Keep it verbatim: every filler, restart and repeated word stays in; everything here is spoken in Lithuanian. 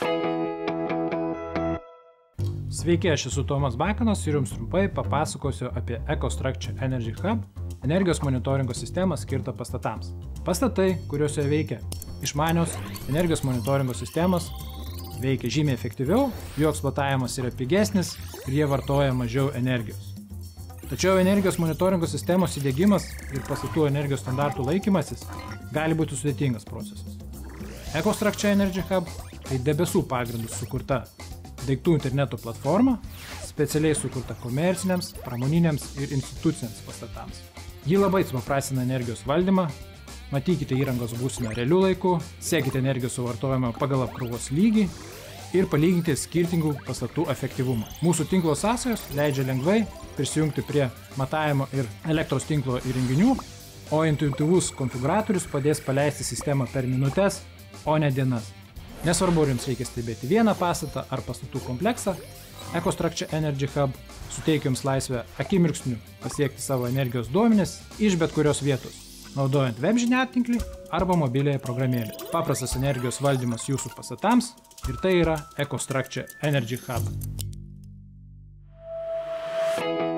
Sveiki, aš esu Tomas Bakanas ir jums trumpai papasakosiu apie EcoStruxure Energy Hub energijos monitoringo sistemą skirtą pastatams. Pastatai, kuriuose veikia išmanios energijos monitoringo sistemos, veikia žymiai efektyviau, jų eksploatavimas yra pigesnis ir jie vartoja mažiau energijos. Tačiau energijos monitoringo sistemos įdiegimas ir pastatų energijos standartų laikymasis gali būti sudėtingas procesas. EcoStruxure Energy Hub tai debesų pagrindų sukurta daiktų interneto platforma, specialiai sukurta komerciniams, pramoniniams ir instituciniams pastatams. Ji labai supaprastina energijos valdymą, matykite įrangos būseną realiu laiku, sekite energijos suvartojimą pagal apkrovos lygį ir palyginkite skirtingų pastatų efektyvumą. Mūsų tinklo sąsajos leidžia lengvai prisijungti prie matavimo ir elektros tinklo įrenginių, o intuityvus konfiguratorius padės paleisti sistemą per minutes, o ne dienas. Nesvarbu, ar jums reikia stebėti vieną pastatą ar pastatų kompleksą, EcoStruxure Energy Hub suteikia jums laisvę akimirksniu pasiekti savo energijos duomenis iš bet kurios vietos, naudojant web žiniatinklį arba mobiliąją programėlę. Paprastas energijos valdymas jūsų pastatams ir tai yra EcoStruxure Energy Hub.